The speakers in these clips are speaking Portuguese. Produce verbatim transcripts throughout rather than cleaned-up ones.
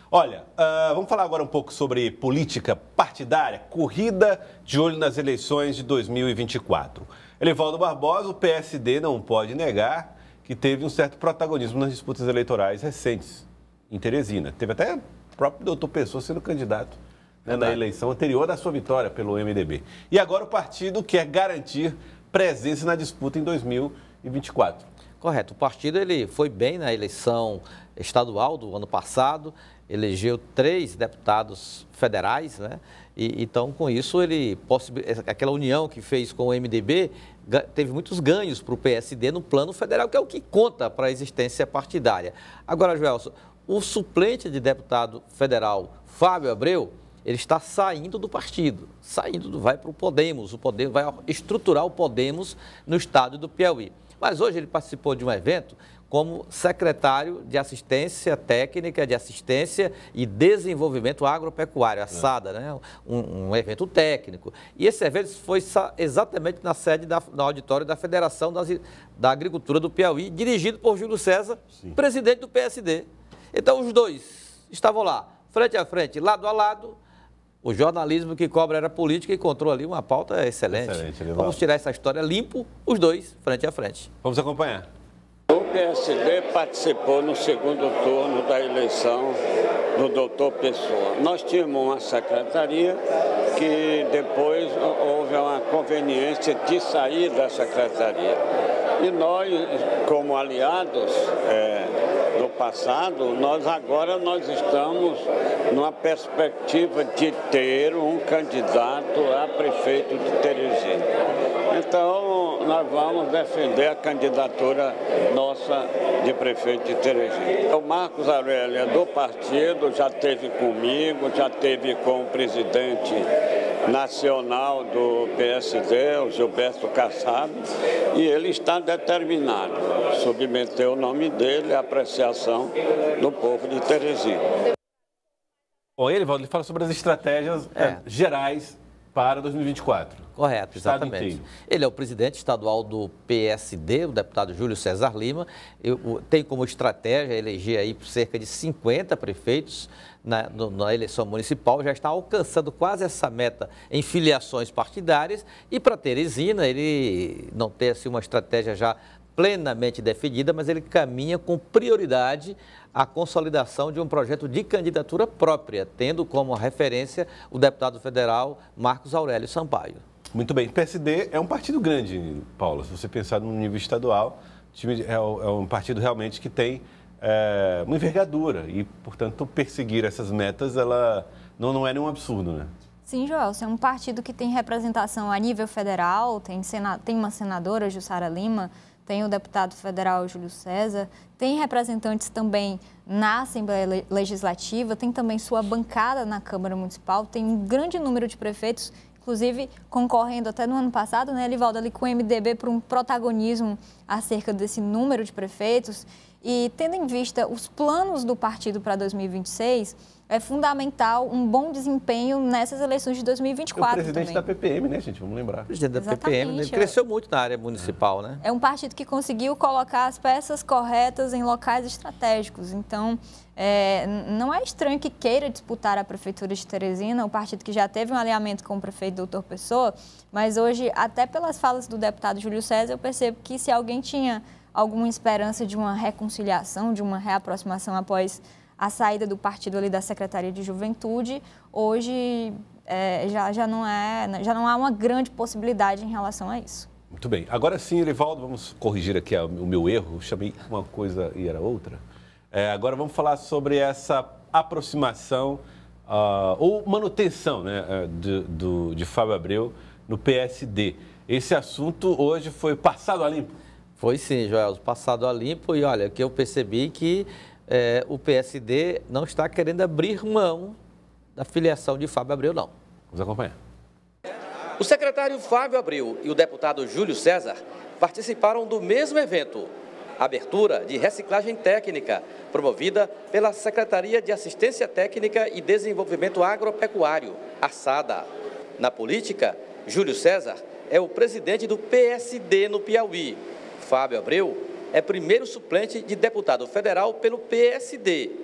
Olha, uh, vamos falar agora um pouco sobre política partidária, corrida de olho nas eleições de dois mil e vinte e quatro. Elivaldo Barbosa, o P S D não pode negar que teve um certo protagonismo nas disputas eleitorais recentes em Teresina. Teve até o próprio doutor Pessoa sendo candidato, né, na eleição anterior da sua vitória pelo M D B. E agora o partido quer garantir presença na disputa em dois mil e vinte e quatro. Correto. O partido ele foi bem na eleição estadual do ano passado, elegeu três deputados federais, né? E, então, com isso, ele aquela união que fez com o M D B teve muitos ganhos para o P S D no plano federal, que é o que conta para a existência partidária. Agora, Joelson, o suplente de deputado federal, Fábio Abreu, ele está saindo do partido, saindo, do, vai para o Podemos, o Podemos vai estruturar o Podemos no estado do Piauí. Mas hoje ele participou de um evento como secretário de Assistência Técnica, de Assistência e Desenvolvimento Agropecuário, a SADA, né? um, um evento técnico. E esse evento foi exatamente na sede da, no auditório da Federação das, da Agricultura do Piauí, dirigido por Júlio César, Sim. presidente do P S D. Então, os dois estavam lá, frente a frente, lado a lado. O jornalismo que cobra era política e encontrou ali uma pauta excelente. excelente Vamos tirar essa história limpo, os dois, frente a frente. Vamos acompanhar. O P S D participou no segundo turno da eleição do doutor Pessoa. Nós tínhamos uma secretaria que depois houve uma conveniência de sair da secretaria. E nós, como aliados é, do passado, nós agora nós estamos numa perspectiva de ter um candidato a prefeito de Teresina. Então, nós vamos defender a candidatura nossa de prefeito de Teresina. O Marcos Aurélio é do partido, já esteve comigo, já esteve com o presidente nacional do P S D, o Gilberto Kassab, e ele está determinado a submeter o nome dele à apreciação do povo de Teresina. Bom, Elivaldo, ele fala sobre as estratégias é. É, gerais para dois mil e vinte e quatro. Correto, exatamente. Ele é o presidente estadual do P S D, o deputado Júlio César Lima. Eu, tem como estratégia eleger aí cerca de cinquenta prefeitos na, no, na eleição municipal. Já está alcançando quase essa meta em filiações partidárias. E para Teresina, ele não tem assim, uma estratégia já plenamente definida, mas ele caminha com prioridade a consolidação de um projeto de candidatura própria, tendo como referência o deputado federal Marcos Aurélio Sampaio. Muito bem. O P S D é um partido grande, Paula. Se você pensar no nível estadual, é um partido realmente que tem é, uma envergadura e, portanto, perseguir essas metas ela não, não é nenhum absurdo, né? Sim, Joelson, é um partido que tem representação a nível federal, tem, sena, tem uma senadora, Jussara Lima, tem o deputado federal Júlio César, tem representantes também na Assembleia Legislativa, tem também sua bancada na Câmara Municipal, tem um grande número de prefeitos, inclusive concorrendo até no ano passado, né, Elivaldo, ali com o M D B para um protagonismo acerca desse número de prefeitos. E tendo em vista os planos do partido para dois mil e vinte e seis, é fundamental um bom desempenho nessas eleições de dois mil e vinte e quatro. É o presidente também. da P P M, né, gente? Vamos lembrar. O presidente da Exatamente. P P M, ele cresceu muito na área municipal, né? É um partido que conseguiu colocar as peças corretas em locais estratégicos. Então, é, não é estranho que queira disputar a prefeitura de Teresina, o partido que já teve um alinhamento com o prefeito doutor Pessoa, mas hoje, até pelas falas do deputado Júlio César, eu percebo que se alguém tinha alguma esperança de uma reconciliação, de uma reaproximação após a saída do partido ali da Secretaria de Juventude, hoje é, já, já, não é, já não há uma grande possibilidade em relação a isso. Muito bem. Agora sim, Elivaldo, vamos corrigir aqui o meu erro. Eu chamei uma coisa e era outra. É, agora vamos falar sobre essa aproximação uh, ou manutenção, né, de, do, de Fábio Abreu no P S D. Esse assunto hoje foi passado a limpo? Foi sim, Joel, passado a limpo. E olha, que eu percebi que É, o P S D não está querendo abrir mão da filiação de Fábio Abreu, não. Vamos acompanhar. O secretário Fábio Abreu e o deputado Júlio César participaram do mesmo evento, abertura de reciclagem técnica, promovida pela Secretaria de Assistência Técnica e Desenvolvimento Agropecuário, a SADA. Na política, Júlio César é o presidente do P S D no Piauí. Fábio Abreu é primeiro suplente de deputado federal pelo P S D.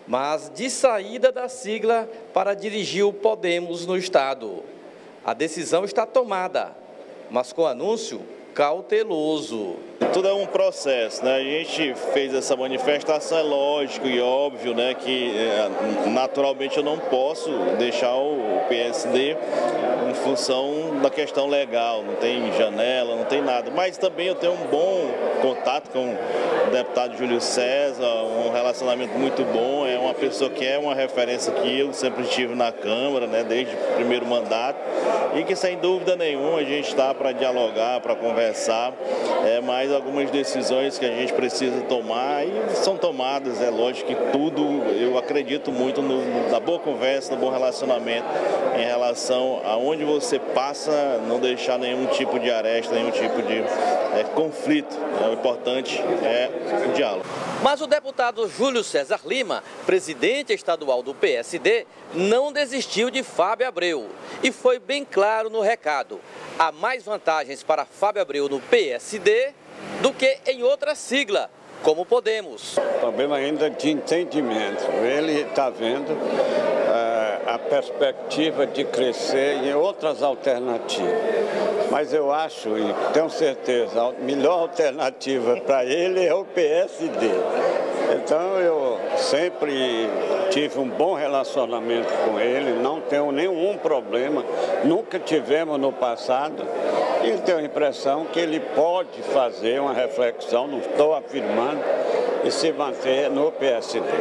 mas de saída da sigla para dirigir o Podemos no Estado. A decisão está tomada, mas com anúncio cauteloso. Tudo é um processo, né? A gente fez essa manifestação, é lógico e óbvio, né, que naturalmente eu não posso deixar o P S D em função da questão legal, não tem janela, não tem nada, mas também eu tenho um bom contato com o deputado Júlio César, um relacionamento muito bom, é uma pessoa que é uma referência que eu sempre tive na Câmara, né, desde o primeiro mandato, e que sem dúvida nenhuma a gente está para dialogar, para conversar, é, mas algumas decisões que a gente precisa tomar e são tomadas, é lógico que tudo, eu acredito muito no, na boa conversa, no bom relacionamento em relação a onde você passa, não deixar nenhum tipo de aresta, nenhum tipo de é, conflito. É, o importante é o diálogo. Mas o deputado Júlio César Lima, presidente estadual do P S D, não desistiu de Fábio Abreu e foi bem claro no recado. Há mais vantagens para Fábio Abreu no P S D do que em outra sigla, como Podemos. O problema ainda de entendimento. Ele está vendo uh, a perspectiva de crescer em outras alternativas. Mas eu acho, e tenho certeza, a melhor alternativa para ele é o P S D. Então eu sempre tive um bom relacionamento com ele, não tenho nenhum problema, nunca tivemos no passado. E tenho a impressão que ele pode fazer uma reflexão, não estou afirmando, e se manter no P S D.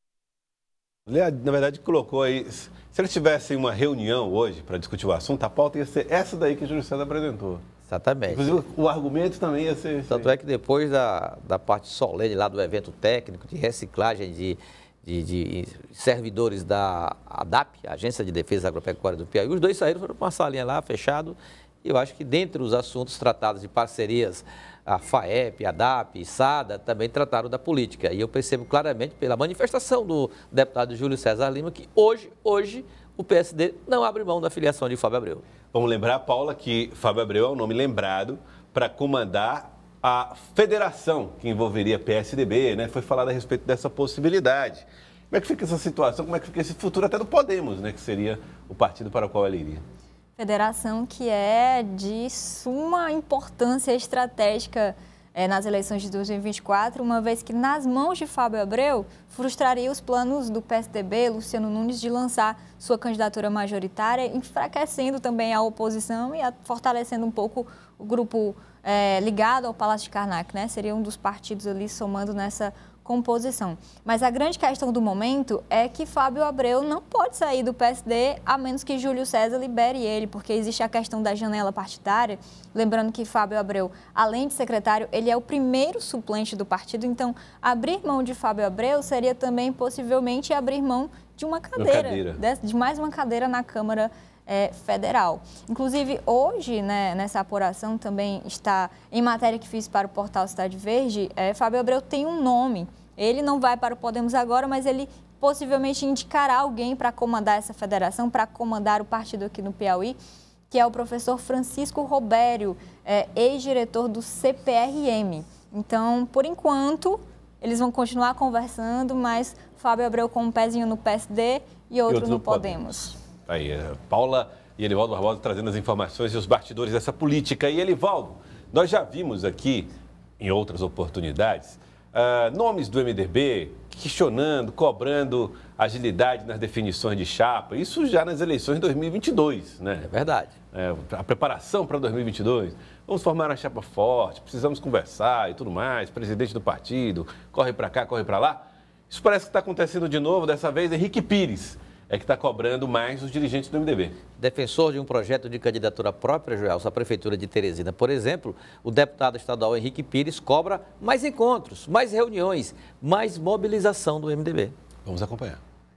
Na verdade, colocou aí, se eles tivessem uma reunião hoje para discutir o assunto, a pauta ia ser essa daí que o Júlio César apresentou. Exatamente. Inclusive, o argumento também ia ser... Tanto é que depois da, da parte solene lá do evento técnico de reciclagem de, de, de servidores da ADAP, Agência de Defesa Agropecuária do Piauí, os dois saíram, foram para uma salinha lá, fechado. E eu acho que dentre os assuntos tratados de parcerias, a FAEP, a ADAP, SADA, também trataram da política. E eu percebo claramente pela manifestação do deputado Júlio César Lima que hoje, hoje, o P S D não abre mão da filiação de Fábio Abreu. Vamos lembrar, Paula, que Fábio Abreu é o nome lembrado para comandar a federação que envolveria P S D B, né? Foi falado a respeito dessa possibilidade. Como é que fica essa situação? Como é que fica esse futuro até do Podemos, né? Que seria o partido para o qual ele iria? Federação que é de suma importância estratégica é, nas eleições de dois mil e vinte e quatro, uma vez que nas mãos de Fábio Abreu frustraria os planos do P S D B, Luciano Nunes, de lançar sua candidatura majoritária, enfraquecendo também a oposição e a, fortalecendo um pouco o grupo é, ligado ao Palácio de Karnak, né? Seria um dos partidos ali somando nessa composição. Mas a grande questão do momento é que Fábio Abreu não pode sair do P S D a menos que Júlio César libere ele, porque existe a questão da janela partidária. Lembrando que Fábio Abreu, além de secretário, ele é o primeiro suplente do partido, então abrir mão de Fábio Abreu seria também possivelmente abrir mão de uma cadeira, uma cadeira. De, de mais uma cadeira na Câmara É, federal. Inclusive, hoje, né, nessa apuração também está, em matéria que fiz para o portal Cidade Verde, é, Fábio Abreu tem um nome. Ele não vai para o Podemos agora, mas ele possivelmente indicará alguém para comandar essa federação, para comandar o partido aqui no Piauí, que é o professor Francisco Robério, é, ex-diretor do C P R M. Então, por enquanto, eles vão continuar conversando, mas Fábio Abreu com um pezinho no P S D e outro, e outro no, no Podemos. Podemos. Aí, Paula e Elivaldo Barbosa trazendo as informações e os bastidores dessa política. E, Elivaldo, nós já vimos aqui, em outras oportunidades, uh, nomes do M D B questionando, cobrando agilidade nas definições de chapa. Isso já nas eleições de dois mil e vinte e dois, né? É verdade. É, a preparação para dois mil e vinte e dois. Vamos formar uma chapa forte, precisamos conversar e tudo mais. Presidente do partido, corre para cá, corre para lá. Isso parece que está acontecendo de novo, dessa vez Henrique Pires é que está cobrando mais os dirigentes do M D B. Defensor de um projeto de candidatura própria, Joelson, à Prefeitura de Teresina, por exemplo, o deputado estadual Henrique Pires cobra mais encontros, mais reuniões, mais mobilização do M D B. Vamos acompanhar.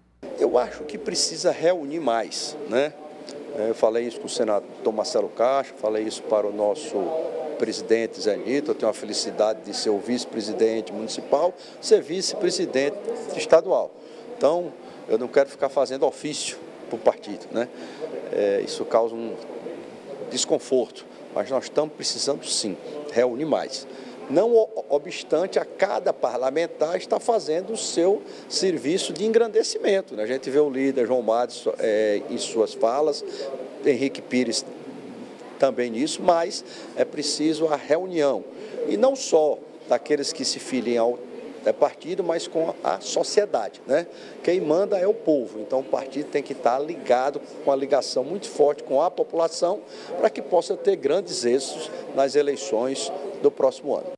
Eu acho que precisa reunir mais, né? Eu falei isso com o senador Marcelo Castro, falei isso para o nosso presidente Zé Nito. Eu tenho a felicidade de ser o vice-presidente municipal, ser vice-presidente estadual. Então, eu não quero ficar fazendo ofício para o partido, né? É, isso causa um desconforto, mas nós estamos precisando sim reunir mais. Não obstante, a cada parlamentar está fazendo o seu serviço de engrandecimento, né? A gente vê o líder João Matos é, em suas falas, Henrique Pires também nisso, mas é preciso a reunião, e não só daqueles que se filiam ao é partido, mas com a sociedade, né? Quem manda é o povo, então o partido tem que estar ligado, com a ligação muito forte com a população, para que possa ter grandes êxitos nas eleições do próximo ano.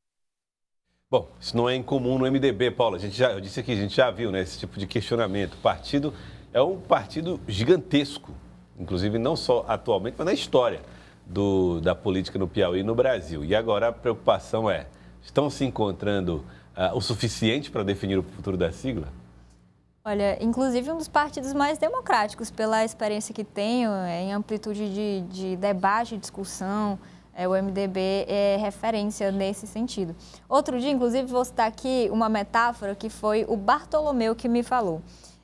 Bom, isso não é incomum no M D B, Paulo. A gente já, eu disse aqui, a gente já viu, né, esse tipo de questionamento. O partido é um partido gigantesco, inclusive não só atualmente, mas na história do, da política no Piauí e no Brasil. E agora a preocupação é, estão se encontrando Uh, o suficiente para definir o futuro da sigla? Olha, inclusive um dos partidos mais democráticos, pela experiência que tenho, é, em amplitude de, de debate e discussão, é, o M D B é referência nesse sentido. Outro dia, inclusive, vou citar aqui uma metáfora que foi o Bartolomeu que me falou.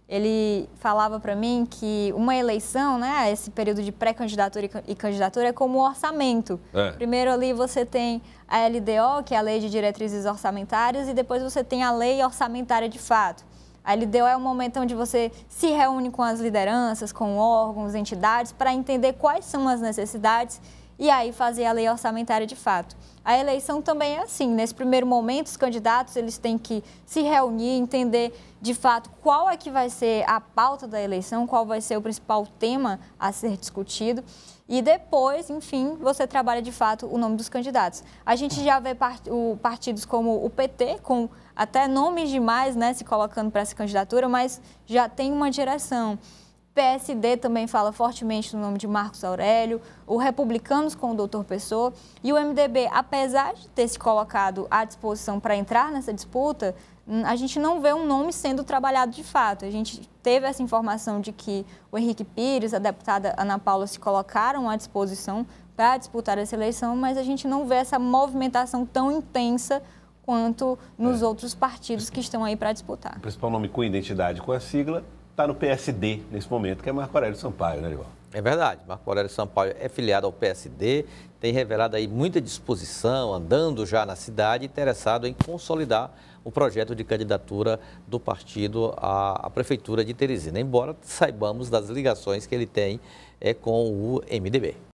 Ele falava para mim que uma eleição, né, esse período de pré-candidatura e candidatura é como um orçamento. É. Primeiro ali você tem a L D O, que é a Lei de Diretrizes Orçamentárias, e depois você tem a Lei Orçamentária de Fato. A L D O é um momento onde você se reúne com as lideranças, com órgãos, entidades, para entender quais são as necessidades e aí fazer a Lei Orçamentária de Fato. A eleição também é assim, nesse primeiro momento os candidatos eles têm que se reunir, entender de fato qual é que vai ser a pauta da eleição, qual vai ser o principal tema a ser discutido e depois, enfim, você trabalha de fato o nome dos candidatos. A gente já vê part o, partidos como o P T, com até nomes demais, né, se colocando para essa candidatura, mas já tem uma direção. P S D também fala fortemente no nome de Marcos Aurélio, o Republicanos com o doutor Pessoa e o M D B, apesar de ter se colocado à disposição para entrar nessa disputa, a gente não vê um nome sendo trabalhado de fato. A gente teve essa informação de que o Henrique Pires, a deputada Ana Paula se colocaram à disposição para disputar essa eleição, mas a gente não vê essa movimentação tão intensa quanto nos é. outros partidos que estão aí para disputar. O principal nome com identidade com a sigla está no P S D nesse momento, que é Marco Aurélio Sampaio, né, Arival? É verdade, Marco Aurélio Sampaio é filiado ao P S D, tem revelado aí muita disposição, andando já na cidade, interessado em consolidar o projeto de candidatura do partido à, à Prefeitura de Teresina, embora saibamos das ligações que ele tem é, com o M D B.